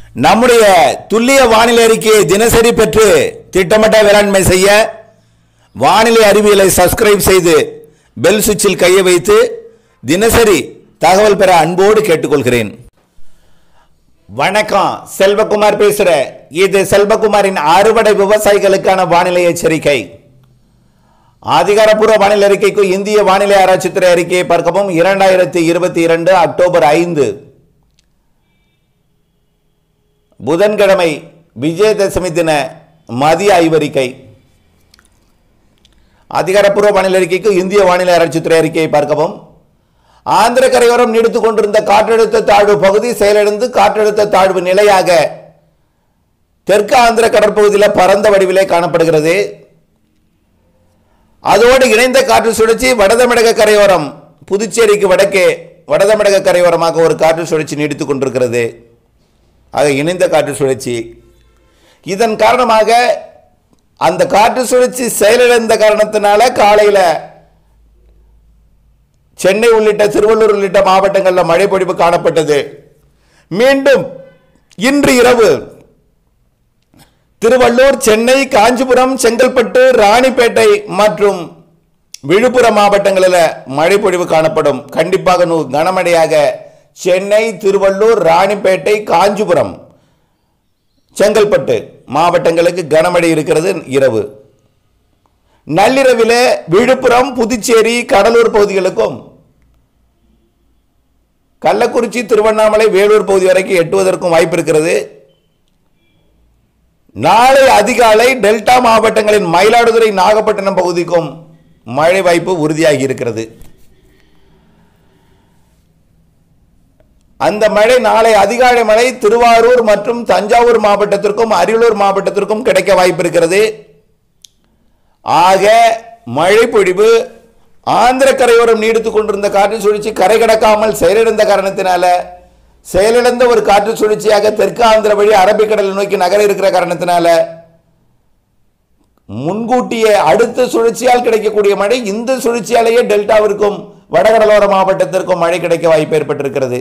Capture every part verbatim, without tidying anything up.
நம்முடைய துல்லிய வானிலை அறிக்கையை தினசரி பெற்று திட்டமிட்ட வேளாண்மை செய்ய வானிலை அறிவியலை சப்ஸ்கிரைப் செய்து பெல் சுவிட்சில் கையை வைத்து தினசரி தகவல் பெற அன்போடு கேட்டுக்கொள்கிறேன். வணக்கம், செல்வகுமார் பேசுறேன். இது செல்வகுமாரின் அறுவடை விவசாயிகளுக்கான வானிலை எச்சரிக்கை. அதிகாரப்பூர்வ வானிலை அறிக்கைக்கு இந்திய வானிலை ஆராய்ச்சித்துறை அறிக்கையை பார்க்கவும். இரண்டாயிரத்தி இருபத்தி இரண்டு அக்டோபர் ஐந்து புதன்கிழமை விஜயதசமி தின மதிய ஆய்வறிக்கை. அதிகாரப்பூர்வ வானிலை அறிக்கைக்கு இந்திய வானிலை ஆராய்ச்சித்துறை அறிக்கையை பார்க்கவும். ஆந்திர கரையோரம் நீடித்துக் கொண்டிருந்த காற்றழுத்த தாழ்வு பகுதி செயலிழந்து காற்றழுத்த தாழ்வு நிலையாக தெற்கு ஆந்திர கடற்பகுதியில் பரந்த வடிவிலே காணப்படுகிறது. அதோடு இணைந்த காற்று சுழற்சி வடதமிழக கரையோரம் புதுச்சேரிக்கு வடக்கே வடதமிழக கரையோரமாக ஒரு காற்று சுழற்சி நீடித்துக் கொண்டிருக்கிறது. ஆக இணைந்த காற்று சுழற்சி. இதன் காரணமாக அந்த காற்று சுழற்சி செயலிழந்த காரணத்தினால காலையில் சென்னை உள்ளிட்ட திருவள்ளூர் உள்ளிட்ட மாவட்டங்களில் மழை பொழிவு காணப்பட்டது. மீண்டும் இன்று இரவு திருவள்ளூர், சென்னை, காஞ்சிபுரம், செங்கல்பட்டு, ராணிப்பேட்டை மற்றும் விழுப்புரம் மாவட்டங்களில் மழை பொழிவு காணப்படும். கண்டிப்பாக கனமழையாக சென்னை, திருவள்ளூர், ராணிப்பேட்டை, காஞ்சிபுரம், செங்கல்பட்டு மாவட்டங்களுக்கு கனமழை இருக்கிறது. இரவு நள்ளிரவில் விழுப்புரம், புதுச்சேரி, கடலூர் பகுதிகளுக்கும் கள்ளக்குறிச்சி, திருவண்ணாமலை, வேலூர் பகுதி வரைக்கும் எட்டுவதற்கும் வாய்ப்பு இருக்கிறது. நாளை அதிகாலை டெல்டா மாவட்டங்களின் மயிலாடுதுறை, நாகப்பட்டினம் பகுதிக்கும் மழை வாய்ப்பு உறுதியாகி இருக்கிறது. அந்த மழை நாளை அதிகாலை மழை திருவாரூர் மற்றும் தஞ்சாவூர் மாவட்டத்திற்கும் அரியலூர் மாவட்டத்திற்கும் கிடைக்க வாய்ப்பு இருக்கிறது. ஆக மழை பொழிவு ஆந்திர கரையோரம் நீடித்துக் கொண்டிருந்த காற்று சுழற்சி கரை கடக்காமல் செயலிழந்த காரணத்தினால செயலிழந்த ஒரு காற்று சுழற்சியாக தெற்கு ஆந்திர வழி அரபிக்கடலை நோக்கி நகர இருக்கிற காரணத்தினால முன்கூட்டியே அடுத்த சுழற்சியால் கிடைக்கக்கூடிய மழை இந்த சுழற்சியாலேயே டெல்டாவிற்கும் வடகடலோர மாவட்டத்திற்கும் மழை கிடைக்க வாய்ப்பு ஏற்பட்டிருக்கிறது.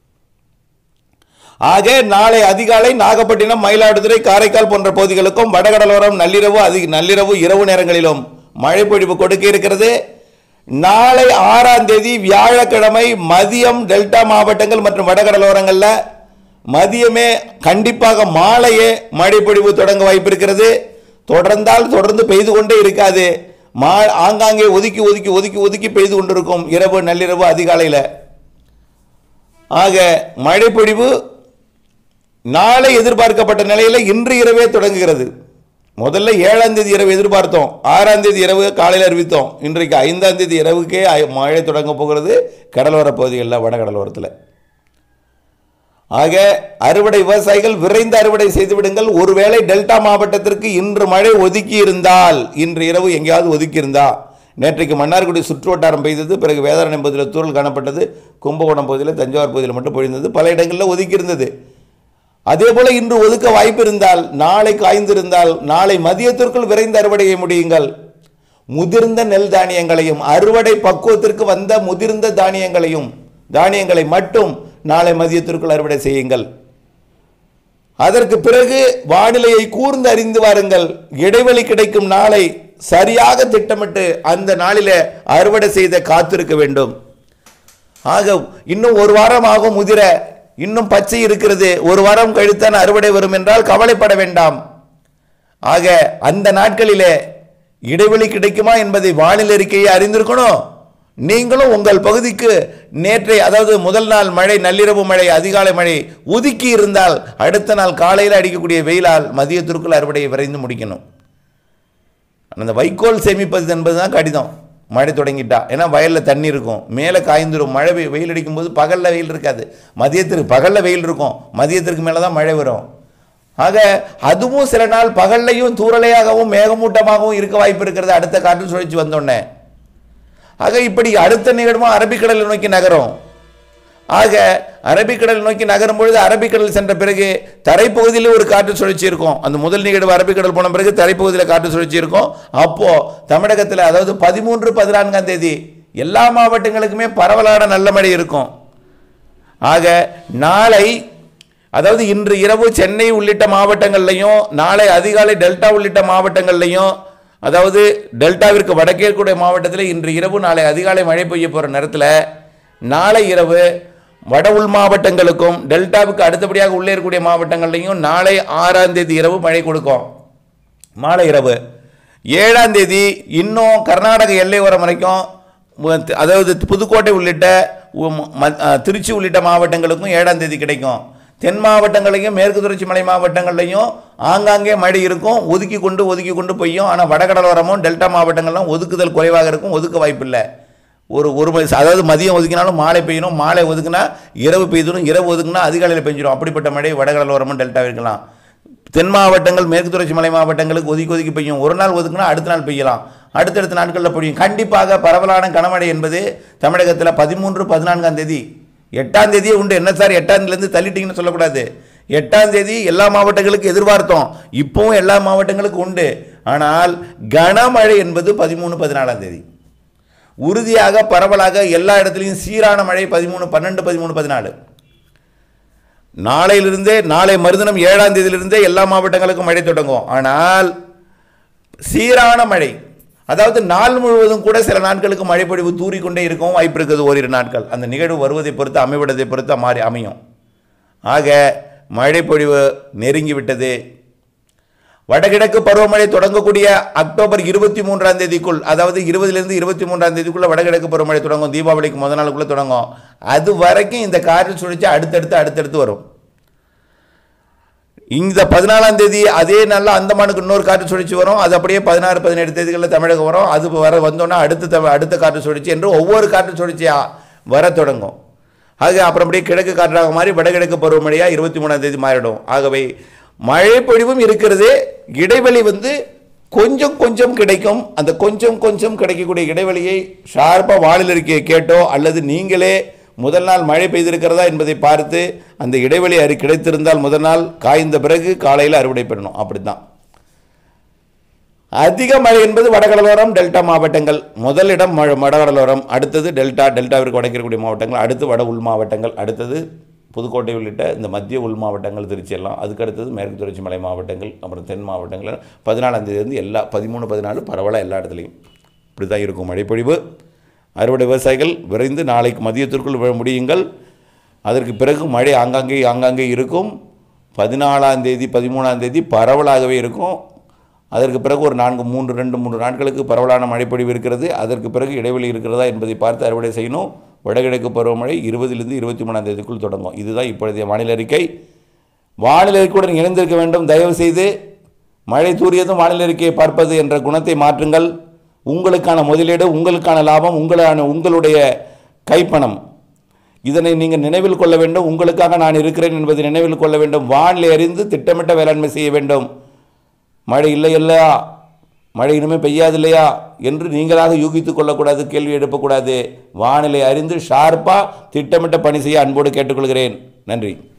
ஆக நாளை அதிகாலை நாகப்பட்டினம், மயிலாடுதுறை, காரைக்கால் போன்ற பகுதிகளுக்கும் வடகடலோரம் நள்ளிரவு அதிக நள்ளிரவு இரவு நேரங்களிலும் மழை பொழிவு கொடுக்க இருக்கிறது. நாளை ஆறாம் தேதி வியாழக்கிழமை மதியம் டெல்டா மாவட்டங்கள் மற்றும் வடகடலோரங்களில் மதியமே கண்டிப்பாக மாலையே மழை பொழிவு தொடங்க வாய்ப்பு இருக்கிறது. தொடர்ந்தால் தொடர்ந்து பெய்து கொண்டே இருக்காது. மா ஆங்காங்கே ஒதுக்கி ஒதுக்கி ஒதுக்கி ஒதுக்கி பெய்து கொண்டிருக்கும் இரவு நள்ளிரவு அதிகாலையில். ஆக மழை பொழிவு நாளை எதிர்பார்க்கப்பட்ட நிலையில் இன்று இரவே தொடங்குகிறது. முதல்ல ஏழாம் தேதி இரவு எதிர்பார்த்தோம், ஆறாம் தேதி இரவு காலையில் அறிவித்தோம். இன்றைக்கு ஐந்தாம் தேதி இரவுக்கே மழை தொடங்க போகிறது கடலோர பகுதிகளில், வடகடலோரத்தில். ஆக அறுவடை விவசாயிகள் விரைந்து அறுவடை செய்துவிடுங்கள். ஒருவேளை டெல்டா மாவட்டத்திற்கு இன்று மழை ஒதுக்கி இருந்தால், இன்று இரவு எங்கேயாவது ஒதுக்கி இருந்தா, நேற்றைக்கு மன்னார்குடி சுற்று வட்டாரம் பெய்தது, பிறகு வேதாரண்யம் பகுதியில் தூரல் காணப்பட்டது, கும்பகோணம் பகுதியில், தஞ்சாவூர் பகுதியில் மட்டும் பொழிந்தது, பல இடங்களில் ஒதுக்கி இருந்தது. அதே போல இன்று ஒதுக்க வாய்ப்பு இருந்தால், நாளை காய்ந்திருந்தால், நாளை மதியத்திற்குள் விரைந்து அறுவடையை முடியுங்கள். முதிர்ந்த நெல் தானியங்களையும் அறுவடை பக்குவத்திற்கு வந்த முதிர்ந்த தானியங்களையும் தானியங்களை மட்டும் நாளை மதியத்திற்குள் அறுவடை செய்யுங்கள். அதற்கு பிறகு வானிலையை கூர்ந்து அறிந்து வாருங்கள். இடைவெளி கிடைக்கும் நாளை சரியாக திட்டமிட்டு அந்த நாளில அறுவடை செய்த காத்திருக்க வேண்டும். ஆக இன்னும் ஒரு வாரம் ஆகும் முதிர, இன்னும் பச்சை இருக்கிறது, ஒரு வாரம் கழித்தான் அறுவடை வரும் என்றால் கவலைப்பட வேண்டாம். ஆக அந்த நாட்களிலே இடைவெளி கிடைக்குமா என்பதை வானிலை அறிக்கையை அறிந்திருக்கணும். நீங்களும் உங்கள் பகுதிக்கு நேற்றை, அதாவது முதல் நாள் மழை, நள்ளிரவு மழை, அதிகாலை மழை ஒதுக்கி இருந்தால் அடுத்த நாள் காலையில் அடிக்கக்கூடிய வெயிலால் மதியத்திற்குள் அறுவடையை விரைந்து முடிக்கணும். அந்த வைக்கோல் சேமிப்பது என்பதுதான் கடிதம். மழை தொடங்கிட்டா, ஏன்னா வயலில் தண்ணி இருக்கும், மேலே காய்ந்துடும். மழை வெயில் அடிக்கும் போது பகலில் வெயில் இருக்காது, மதியத்திற்கு பகலில் வெயில் இருக்கும், மதியத்திற்கு மேலே தான் மழை வரும். ஆக அதுவும் சில நாள் பகல்லையும் தூரலையாகவும் மேகமூட்டமாகவும் இருக்க வாய்ப்பு இருக்கிறது அடுத்த காற்று சுழற்சி வந்தோடனே. ஆக இப்படி அடுத்த நிகழ்வும் அரபிக்கடலை நோக்கி நகரும். ஆக அரபிக்கடல் நோக்கி நகரும் பொழுது அரபிக்கடல் சென்ற பிறகு தரைப்பகுதியில் ஒரு காற்று சுழற்சி இருக்கும். அந்த முதல் நிகழ்வு அரபிக்கடல் போன பிறகு தரைப்பகுதியில் காற்று சுழற்சி இருக்கும். அப்போ தமிழகத்தில் அதாவது பதிமூன்று பதினான்காம் தேதி எல்லா மாவட்டங்களுக்குமே பரவலான நல்ல மழை இருக்கும். ஆக நாளை அதாவது இன்று இரவு சென்னை உள்ளிட்ட மாவட்டங்கள்லையும் நாளை அதிகாலை டெல்டா உள்ளிட்ட மாவட்டங்கள்லையும், அதாவது டெல்டாவிற்கு வடக்கே இருக்கக்கூடிய மாவட்டத்தில் இன்று இரவு நாளை அதிகாலை மழை பெய்ய போகிற நேரத்தில் நாளை இரவு வட உள் மாவட்டங்களுக்கும் டெல்டாவுக்கு அடுத்தபடியாக உள்ளே இருக்கக்கூடிய மாவட்டங்கள்லையும் நாளை ஆறாம் தேதி இரவு மழை கொடுக்கும். மாலை இரவு ஏழாம் தேதி இன்னும் கர்நாடக எல்லை ஓரம் வரைக்கும், அதாவது புதுக்கோட்டை உள்ளிட்ட திருச்சி உள்ளிட்ட மாவட்டங்களுக்கும் ஏழாம் தேதி கிடைக்கும். தென் மாவட்டங்களையும் மேற்கு தொடர்ச்சி மலை மாவட்டங்கள்லையும் ஆங்காங்கே மழை இருக்கும், ஒதுக்கி கொண்டு ஒதுக்கி கொண்டு பெய்யும். ஆனால் வடகடலோரமும் டெல்டா மாவட்டங்கள்லாம் ஒதுக்குதல் குறைவாக இருக்கும், ஒதுக்க வாய்ப்பில்லை. ஒரு ஒரு மணி, அதாவது மதியம் ஒதுக்கினாலும் மாலை பெய்யணும், மாலை ஒதுக்குனா இரவு பெய்யணும், இரவு ஒதுக்குனா அதிகாலையில் பெஞ்சிடும். அப்படிப்பட்ட மழை வடகடலோரமும் டெல்டா இருக்கலாம். தென் மாவட்டங்கள் மேற்கு தொடர்ச்சி மலை மாவட்டங்களுக்கு ஒதுக்கி ஒதுக்கி பெய்யும். ஒரு நாள் ஒதுக்குனா அடுத்த நாள் பெய்யலாம், அடுத்தடுத்த நாட்களில் பெய்யும். கண்டிப்பாக பரவலான கனமழை என்பது தமிழகத்தில் பதிமூன்று பதினான்காம் தேதி எட்டாம் தேதியே உண்டு. என்ன சார் எட்டாம் தேதியிலேருந்து தள்ளிட்டீங்கன்னு சொல்லக்கூடாது. எட்டாம் தேதி எல்லா மாவட்டங்களுக்கும் எதிர்பார்த்தோம், இப்பவும் எல்லா மாவட்டங்களுக்கும் உண்டு. ஆனால் கனமழை என்பது பதிமூணு பதினாலாம் தேதி உறுதியாக பரவலாக எல்லா இடத்துலையும் சீரான மழை பதிமூணு பன்னெண்டு பதிமூணு பதினாலு. நாளையிலிருந்தே, நாளை மறுதினம் ஏழாம் தேதியிலிருந்தே எல்லா மாவட்டங்களுக்கும் மழை தொடங்கும். ஆனால் சீரான மழை, அதாவது நாள் முழுவதும் கூட சில நாட்களுக்கு மழைப்பொழிவு தூறிக்கொண்டே இருக்கும் வாய்ப்பு இருக்குது. ஓரிரு நாட்கள் அந்த நிகழ்வு வருவதை பொறுத்து அமைவிடத்தை பொறுத்து மாறி அமையும். ஆக மழைப்பொழிவு நெருங்கிவிட்டது. வடகிழக்கு பருவமழை தொடங்கக்கூடிய அக்டோபர் இருபத்தி மூன்றாம் தேதிக்குள், அதாவது இருபதுலேருந்து இருபத்தி மூன்றாம் தேதிக்குள்ள வடகிழக்கு பருவமழை தொடங்கும். தீபாவளிக்கு முதல் நாளுக்குள்ள தொடங்கும். அது வரைக்கும் இந்த காற்று சுழற்சி அடுத்தடுத்து அடுத்தடுத்து வரும். இந்த பதினாலாம் தேதி அதே நாளில் அந்தமானுக்கு இன்னொரு காற்று சுழற்சி வரும். அது அப்படியே பதினாறு பதினேழு தேதிகளில் தமிழகம் வரும். அது வர வந்தோன்னா அடுத்த அடுத்த காற்று சுழற்சி என்று ஒவ்வொரு காற்று சுழற்சியாக வர தொடங்கும். ஆக அப்புறம் அப்படியே கிழக்கு காற்றாக மாறி வடகிழக்கு பருவமழையாக இருபத்தி மூணாம் தேதி மாறிடும். ஆகவே மழை பொழிவும் இருக்கிறது, இடைவெளி வந்து கொஞ்சம் கொஞ்சம் கிடைக்கும். அந்த கொஞ்சம் கொஞ்சம் கிடைக்கக்கூடிய இடைவெளியை ஷார்ப்பாக வானிலை அறிக்கையை கேட்டோ அல்லது நீங்களே முதல் நாள் மழை பெய்திருக்கிறதா என்பதை பார்த்து அந்த இடைவெளி அறி கிடைத்திருந்தால் முதல் நாள் காய்ந்த பிறகு காலையில் அறுவடை பெறணும். அப்படித்தான். அதிக மழை என்பது வடகடலோரம் டெல்டா மாவட்டங்கள். முதல் இடம் வடகடலோரம், அடுத்தது டெல்டா, டெல்டாவிற்கு வடக்கிருக்கக்கூடிய மாவட்டங்கள், அடுத்து வட உள் மாவட்டங்கள், அடுத்தது புதுக்கோட்டை உள்ளிட்ட இந்த மத்திய உள் மாவட்டங்கள், திருச்சி எல்லாம், அதுக்கு அடுத்தது மேற்கு தொடர்ச்சி மலை மாவட்டங்கள், அப்புறம் தென் மாவட்டங்கள். பதினாலாம் தேதியிலிருந்து எல்லா பதிமூணு பதினாலு பரவலாக எல்லா இடத்துலையும் இப்படி தான் இருக்கும் மழைப்பொழிவு. அறுவடை விவசாயிகள் விரைந்து நாளைக்கு மதியத்திற்குள் முடியுங்கள். அதற்கு பிறகு மழை ஆங்காங்கே ஆங்காங்கே இருக்கும். பதினாலாம் தேதி பதிமூணாம் தேதி பரவலாகவே இருக்கும். அதற்கு பிறகு ஒரு நான்கு மூன்று ரெண்டு மூன்று நாட்களுக்கு பரவலான மழைப்பொழிவு இருக்கிறது. அதற்கு பிறகு இடைவெளி இருக்கிறதா என்பதை பார்த்து அறுவடை செய்யணும். வடகிழக்கு பருவமழை இருபதிலிருந்து இருபத்தி மூணாம் தேதிக்குள் தொடங்கும். இதுதான் இப்பொழுதைய வானிலை அறிக்கை. வானிலை அறிக்கையுடன் இணைந்திருக்க வேண்டும். தயவு செய்து மழை தூரியதும் வானிலை அறிக்கையை பார்ப்பது என்ற குணத்தை மாற்றுங்கள். உங்களுக்கான முதலீடு, உங்களுக்கான லாபம், உங்களான உங்களுடைய கைப்பணம், இதனை நீங்கள் நினைவில் கொள்ள வேண்டும். உங்களுக்காக நான் இருக்கிறேன் என்பதை நினைவில் கொள்ள வேண்டும். வானிலை அறிந்து திட்டமிட்ட வேளாண்மை செய்ய வேண்டும். மழை இல்லை இல்லையா, மழை இனிமேல் பெய்யாது இல்லையா என்று நீங்களாக யூகித்துக் கொள்ளக்கூடாது, கேள்வி எழுப்பக்கூடாது. வானிலை அறிந்து ஷார்ப்பாக திட்டமிட்ட பணி செய்ய அன்போடு கேட்டுக்கொள்கிறேன். நன்றி.